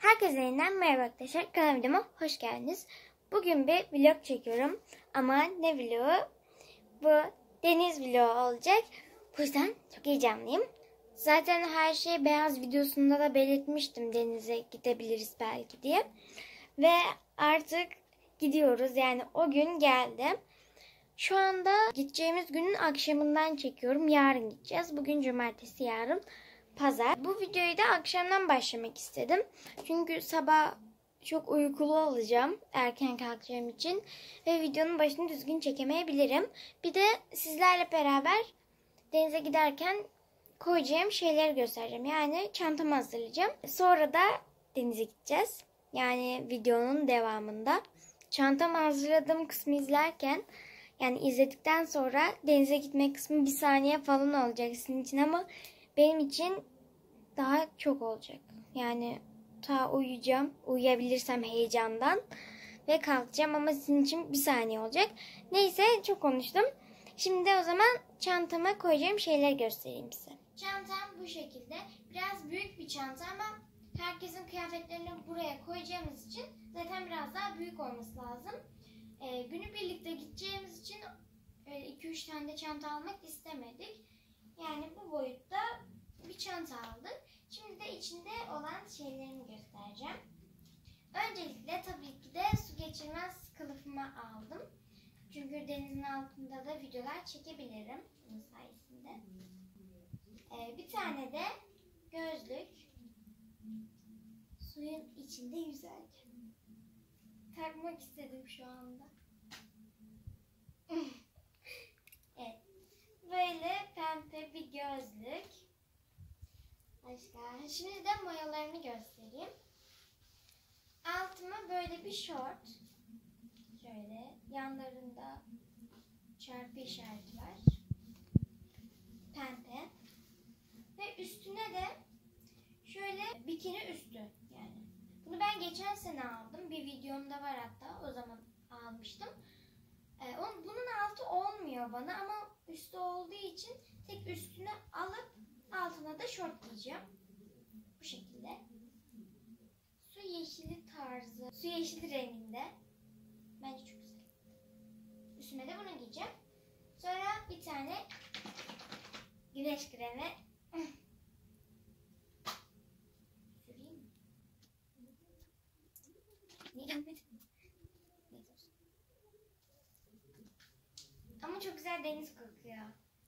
Herkese yeniden merhaba arkadaşlar. Kanalıma videoma hoş geldiniz. Bugün bir vlog çekiyorum. Ama ne vlogu? Bu deniz vlogu olacak. Bu yüzden çok heyecanlıyım. Zaten her şey beyaz videosunda da belirtmiştim. Denize gidebiliriz belki diye. Ve artık gidiyoruz. Yani o gün geldi. Şu anda gideceğimiz günün akşamından çekiyorum. Yarın gideceğiz. Bugün cumartesi, yarın pazar. Bu videoyu da akşamdan başlamak istedim. Çünkü sabah çok uykulu olacağım erken kalkacağım için. Ve videonun başını düzgün çekemeyebilirim. Bir de sizlerle beraber denize giderken koyacağım şeyleri göstereceğim. Yani çantamı hazırlayacağım. Sonra da denize gideceğiz. Yani videonun devamında. Çantamı hazırladığım kısmı izlerken, yani izledikten sonra denize gitme kısmı bir saniye falan olacak sizin için ama benim için daha çok olacak. Yani ta uyuyacağım. Uyuyabilirsem heyecandan. Ve kalkacağım ama sizin için bir saniye olacak. Neyse, çok konuştum. Şimdi o zaman çantama koyacağım şeyleri göstereyim size. Çantam bu şekilde. Biraz büyük bir çanta ama herkesin kıyafetlerini buraya koyacağımız için zaten biraz daha büyük olması lazım. Günü birlikte gideceğimiz için 2-3 tane de çanta almak istemedik. Yani bu boyutta bir çanta aldık. Şimdi de içinde olan şeylerimi göstereceğim. Öncelikle tabii ki de su geçirmez kılıfımı aldım. Çünkü denizin altında da videolar çekebilirim bunun sayesinde. Bir tane de gözlük. Suyun içinde yüzerken takmak istedim şu anda. Evet. Böyle pembe bir gözlük. Başka. Şimdi de mayolarını göstereyim. Altıma böyle bir şort. Şöyle yanlarında çarpı işareti var. Pembe. Ve üstüne de şöyle bikini üstü yani. Bunu ben geçen sene aldım. Bir videomda var hatta. O zaman almıştım. Bunun altı olmuyor bana ama üstü olduğu için tek üstüne alıp altına da şort giyeceğim. Bu şekilde. Su yeşili tarzı. Su yeşili renginde. Bence çok güzel. Üstüme de bunu giyeceğim. Sonra bir tane güneş kremi. Süreyim mi? Niye gelmedi? Ama çok güzel deniz kokuyor.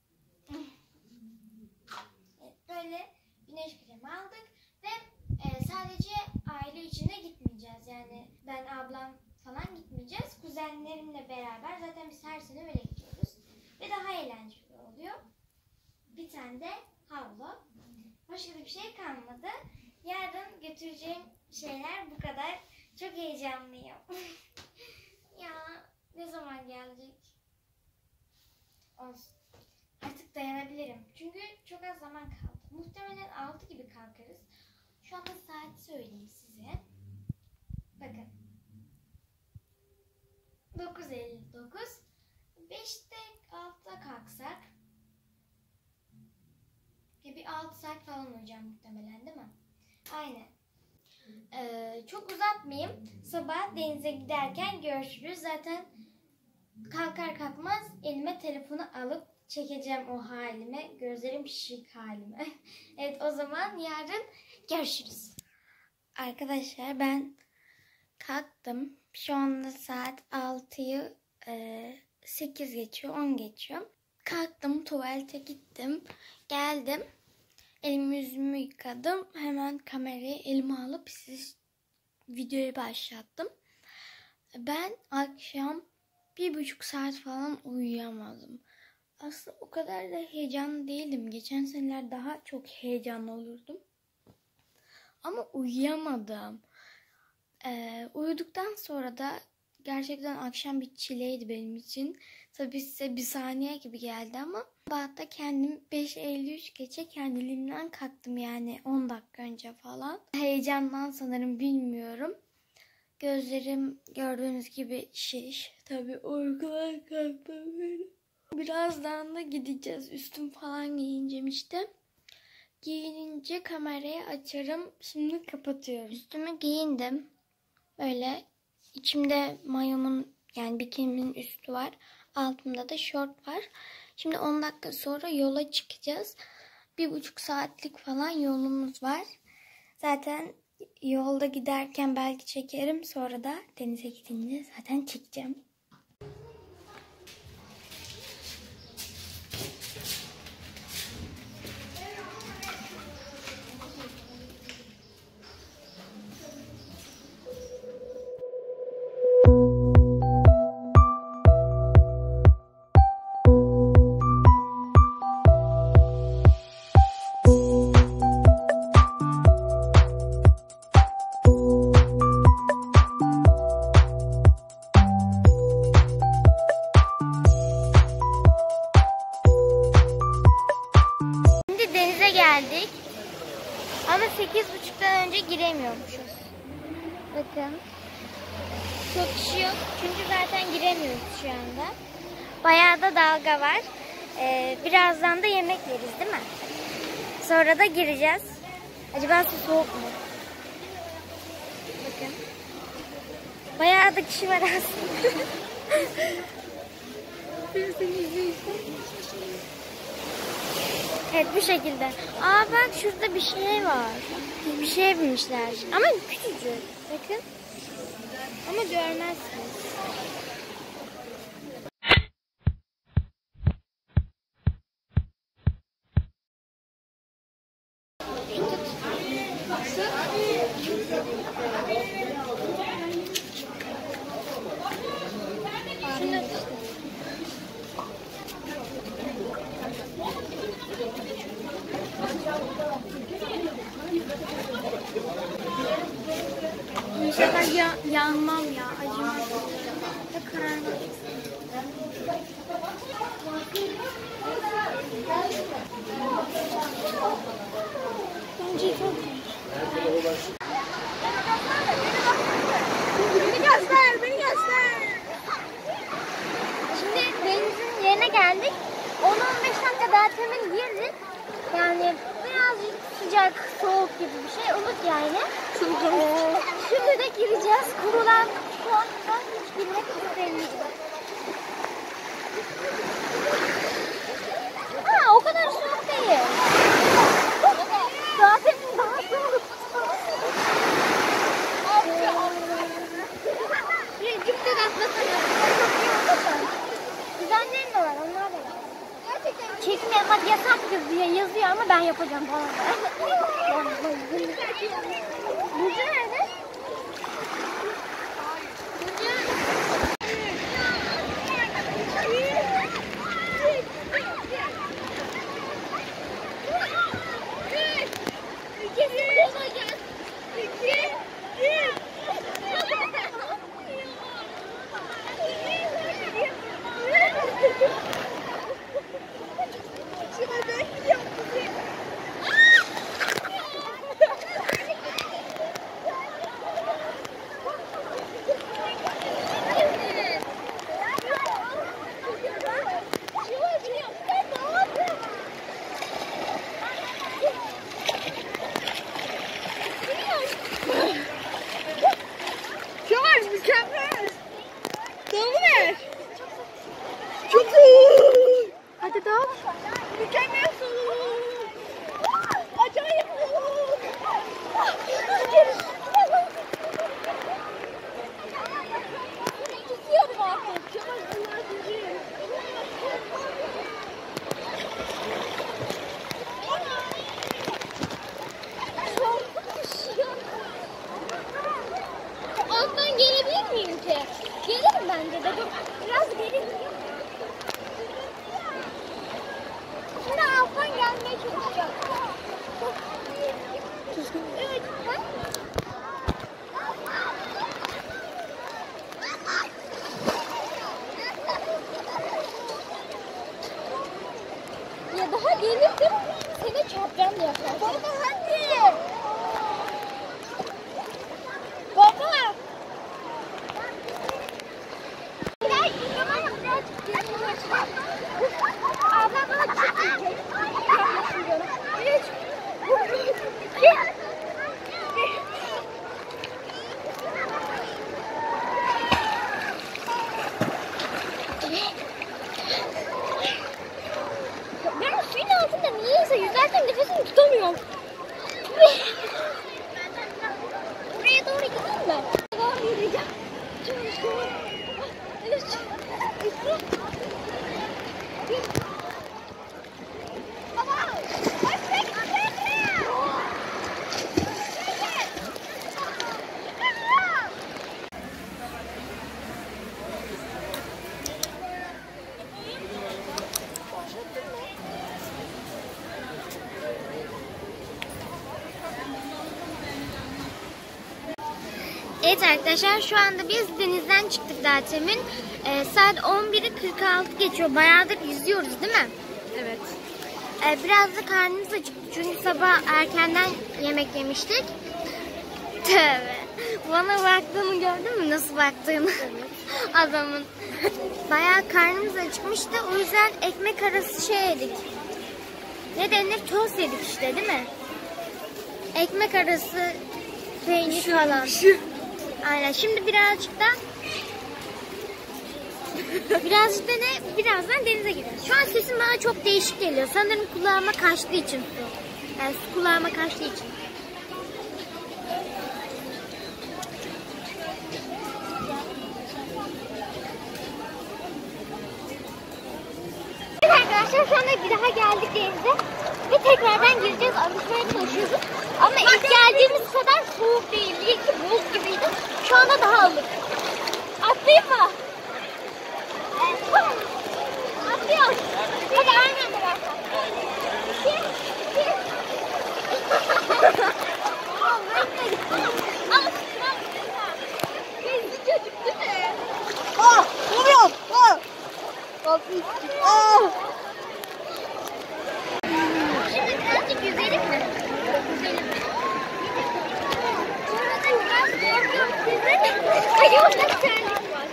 Evet, böyle güneş kremi aldık ve sadece aile içinde gitmeyeceğiz. Yani ben, ablam falan gitmeyeceğiz. Kuzenlerimle beraber zaten biz her sene öyle gidiyoruz. Ve daha eğlenceli oluyor. Bir tane de havlu. Başka da bir şey kalmadı. Yarın götüreceğim şeyler bu kadar. Çok heyecanlıyım. Ya ne zaman gelecek? Olsun. Artık dayanabilirim. Çünkü çok az zaman kaldı. Muhtemelen 6 gibi kalkarız. Şu anda saat söyleyeyim size. Bakın. 9:59. 5'te 6'da kalksak. Bir 6 saat falan uyuyacağım muhtemelen, değil mi? Aynen. Çok uzatmayayım. Sabah denize giderken görüşürüz. Zaten kalkar kalkmaz elime telefonu alıp çekeceğim o halime. Gözlerim şişik halime. Evet, o zaman yarın görüşürüz. Arkadaşlar ben kalktım. Şu anda saat 6'yı 8 geçiyor, 10 geçiyor. Kalktım, tuvalete gittim. Geldim. Elimi yüzümü yıkadım. Hemen kamerayı elime alıp videoyu başlattım. Ben akşam 1,5 saat falan uyuyamadım. Aslında o kadar da heyecanlı değildim. Geçen seneler daha çok heyecanlı olurdum. Ama uyuyamadım. Uyuduktan sonra da gerçekten akşam bir çileydi benim için. Tabii size bir saniye gibi geldi ama sabahta kendim 5:53 geçe kendiliğimden kalktım, yani 10 dakika önce falan. Heyecandan sanırım, bilmiyorum. Gözlerim gördüğünüz gibi şiş. Tabii uykudan kalktım böyle. Birazdan da gideceğiz. Üstüm falan giyineceğim işte. Giyinince kamerayı açarım. Şimdi kapatıyorum. Üstümü giyindim. Böyle içimde mayomun yani bikinimin üstü var. Altımda da şort var. Şimdi 10 dakika sonra yola çıkacağız. 1,5 saatlik falan yolumuz var. Zaten yolda giderken belki çekerim. Sonra da denize gidince zaten çekeceğim. Geldik. Ama 8.30'dan önce giremiyormuşuz. Bakın. Çok kişi yok. Çünkü zaten giremiyoruz şu anda. Bayağı da dalga var. Birazdan da yemek yeriz değil mi? Sonra da gireceğiz. Acaba su soğuk mu? Bakın. Bayağı da kişi var aslında. Evet bu şekilde. Aa bak şurada bir şey var. Bir şeye binmişler. Ama küçücük. Bakın. Ama görmezsiniz. İnşallah yanmam ya. Acımam. Ne kararlı. Bence çok iyi. Beni göster, beni göster. Şimdi denizin yerine geldik. 10-15 dakika daha temin girdik. Yani birazcık sıcak, soğuk gibi bir şey olur yani. Şimdi de gireceğiz. Kurulan soğukta hiç girmek istemiyorum. Ha, o kadar soğuk değil. Zaten daha soğuk. Birazcık da atlasana. Güzellerin de var, onlar da var. Çekim yapmak yasak diye yazıyor ama ben yapacağım falan. Burcu nerede? Hadi dal. Mükemmel soğuk. Acayip soğuk. Tutuyorum artık. Alttan gelebilir miyim ki? Gelirim bence de. Biraz geri. Şimdi alttan gelmeye çalışacağım. Evet. Ya daha gelirdim seni çarpacağım diye yaparsın. Baba hadi. Baba. Ablam bana çıkacak. Evet arkadaşlar, şu anda biz denizden çıktık daha temin. Saat 11'i 46 geçiyor. Bayağıdır yüzüyoruz değil mi? Evet. Biraz da karnımız acıktı çünkü sabah erkenden yemek yemiştik. Tövbe. Bana baktığını gördün mü? Nasıl baktığını? Evet. Adamın. Bayağı karnımız acıkmıştı. O yüzden ekmek arası şey yedik. Ne denir? Tost yedik işte değil mi? Ekmek arası peynir falan. Aynen. Şimdi birazcık da birazdan denize gireceğiz. Şu an sesim bana çok değişik geliyor. Sanırım kulağıma kaçtığı için su. Yani su kulağıma kaçtığı için. Evet arkadaşlar, şu anda bir daha geldik denize. Ve tekrardan gireceğiz. Alışmaya çalışıyoruz. Ama ilk geldiğimiz kadar soğuk değildi. İlk buz gibiydi. Şu anda daha ılık. Atlayayım mı? Tamam. Atlıyoruz. Hadi aynı anda bakalım. Vuruyorum. Şimdi birazcık yüzelim mi? Yüzelim. Sonra da biraz korkuyorum size. Ayağımda terlik var.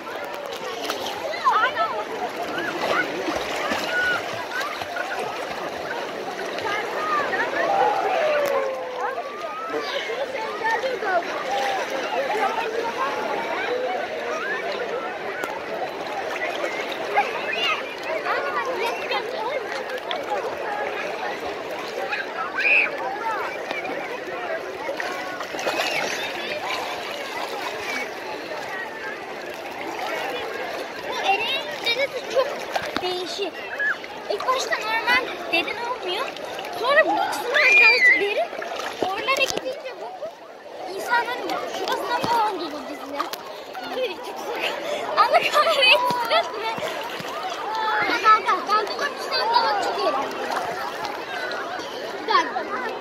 Değişik. İlk başta normal derin olmuyor. Sonra bu kısımlar birazcık derin. Oralara gidince bakın insanların şurasına falan dolu dizine. Ay çok sıkı. Allah kahretsin be. Kanka ben dolapçıdan daha çok yerim. Güzel.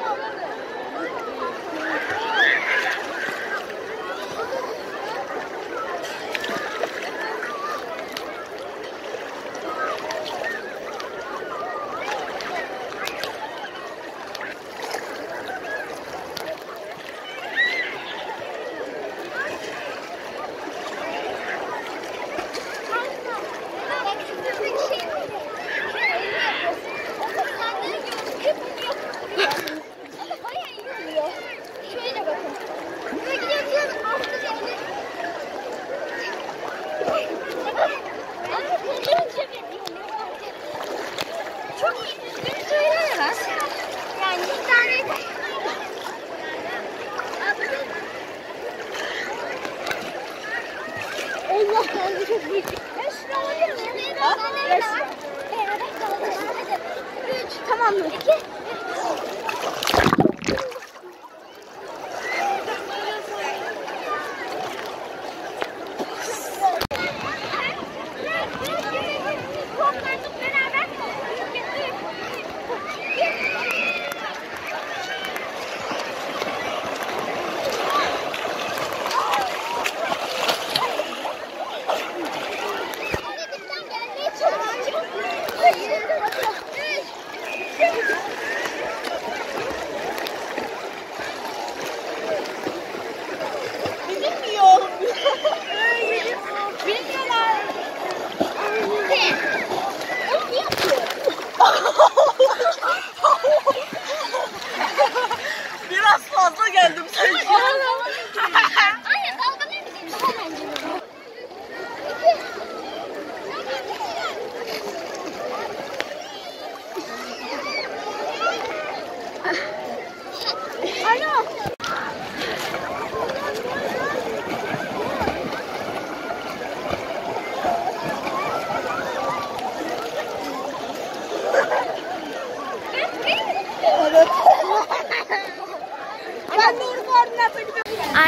Allah kaldı çok büyük. Ben şunu alabilir miyim? Beraber kalalım. Hadi. 3. Tamam mı? 2.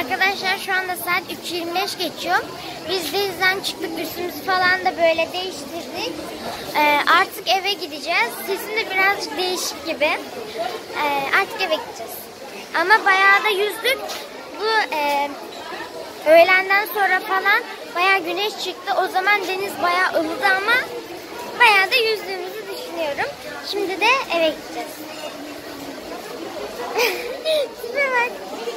Arkadaşlar şu anda saat 3:25 geçiyor. Biz denizden çıktık, üstümüzü falan da böyle değiştirdik. Artık eve gideceğiz. Sesim de birazcık değişik gibi. Artık eve gideceğiz. Ama bayağı da yüzdük. Bu öğlenden sonra falan bayağı güneş çıktı. O zaman deniz bayağı ılıdı ama bayağı da yüzdüğümüzü düşünüyorum. Şimdi de eve gideceğiz. Tipe bak.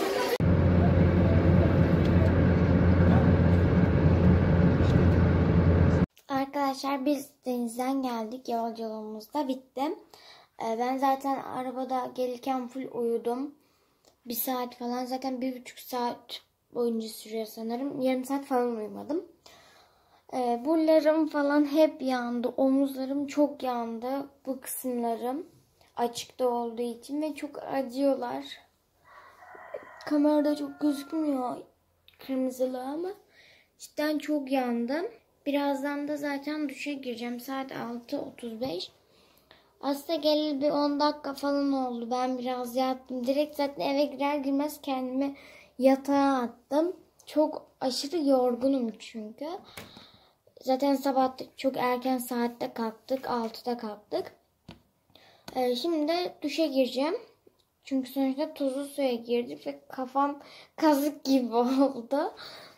Arkadaşlar biz denizden geldik. Yolculuğumuz da bitti. Ben zaten arabada gelirken full uyudum. 1 saat falan, zaten 1,5 saat boyunca sürüyor sanırım. Yarım saat falan uyumadım. Burlarım falan hep yandı. Omuzlarım çok yandı. Bu kısımlarım açıkta olduğu için ve çok acıyorlar. Kamerada çok gözükmüyor kırmızılı ama cidden çok yandım. Birazdan da zaten duşa gireceğim. Saat 6:35. Aslında geleli bir 10 dakika falan oldu. Ben biraz yattım. Direkt zaten eve girer girmez kendimi yatağa attım. Çok aşırı yorgunum çünkü. Zaten sabah çok erken saatte kalktık. 6'da kalktık. Şimdi de duşa gireceğim. Çünkü sonuçta tuzlu suya girdik ve kafam kazık gibi oldu.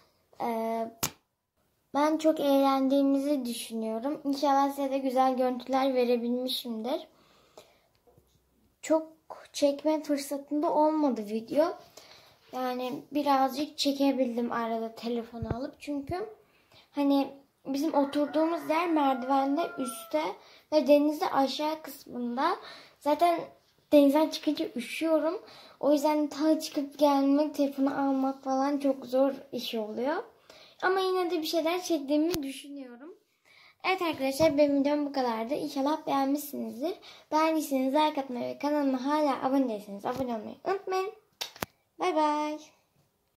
Ben çok eğlendiğimizi düşünüyorum. İnşallah size de güzel görüntüler verebilmişimdir. Çok çekme fırsatında olmadı video. Yani birazcık çekebildim arada telefonu alıp. Çünkü hani bizim oturduğumuz yer merdivende üstte ve denizde aşağı kısmında. Zaten denizden çıkınca üşüyorum. O yüzden ta çıkıp gelmek, telefonu almak falan çok zor iş oluyor. Ama yine de bir şeyler çektiğimi düşünüyorum. Evet arkadaşlar, benim videom bu kadardı. İnşallah beğenmişsinizdir. Beğendiyseniz like atmayı ve kanalıma hala abone değilseniz abone olmayı unutmayın. Bay bay.